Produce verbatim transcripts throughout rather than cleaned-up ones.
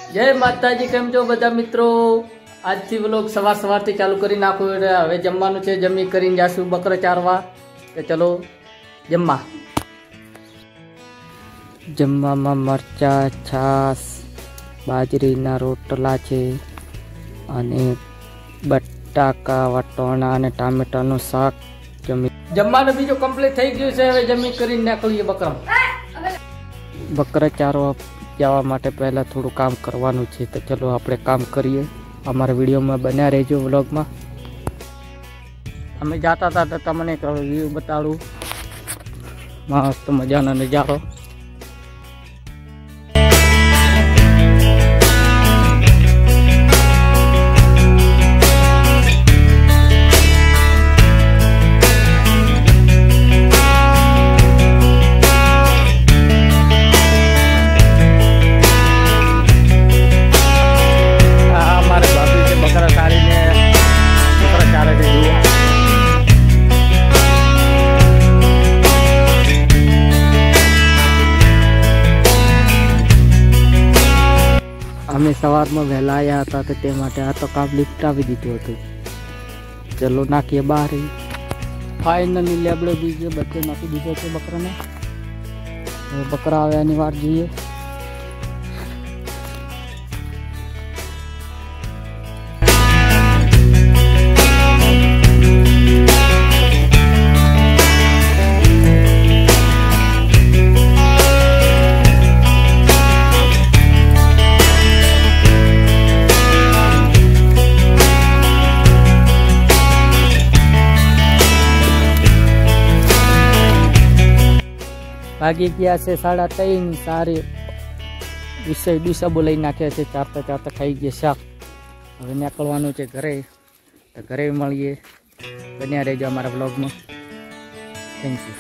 जय माताजी। केम छो बधा मित्रों? आज थी व्लॉग सवार सवार थी चालू करी नाखो। हवे जमवानुं छे, जमी करीने जाशुं बकरा चारवा। तो चलो जमवा। जमवामां मरचा, छास, बाजरीना रोटला छे अने बटाका, वटोणा अने टामेटानुं शाक। जमी जमवानुं बीजो कम्प्लीट थई गयुं छे। हवे जमी करीने निकळीए बकरा बकरा चारवा जवा माटे पहला थोड़ું काम करवानुं छे। तो चलो आपणे काम करीए। अमारा विडियो में बन्या रहेजो व्लॉग में। अमे जाता था तो तमने एक व्यू बताड़ू। मस्त मजानो नजारो। अमे सवार में वहेला आया था तो ते माटे आ तो काम निपटावी दीधुं हतुं। चलो नाखीए बहार। फाइनली लेबड़ो बीजे बच्चे नाखी दीधो छे बकराने। हवे बकरा आवे एनी वाट जोईए। भागी गया से साढ़ा तीन। सारे विषय डूसाबो लई नाख्या छे। चारता चारता खाई गया शाक। हवे निकळवानुं छे घरे। तो घरे मळीए। बन्या रहेजो अमारा व्लॉग में। Thank you.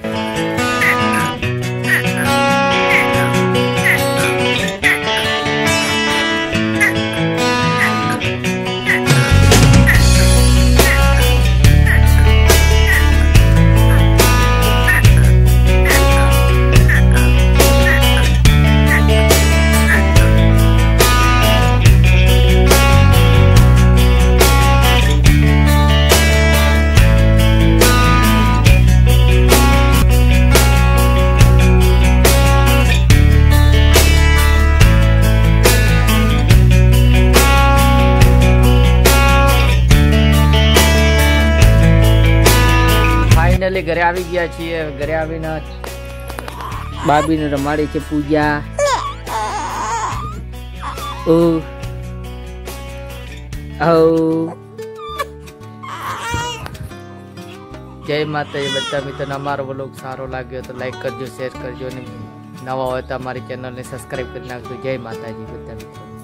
घरे आवी गया छीए। घरे आवीने बाबीने रमाड़ी छे पूजा। ओ ओ जय माता। ये बच्चा मित्रों अमारो व्लॉग सारो लाग्यो तो लाइक करजो, शेर करजो ने नवा होय तो अमारी चेनल ने सब्सक्राइब करी नाखजो। जय माताजी बच्चा मित्रों।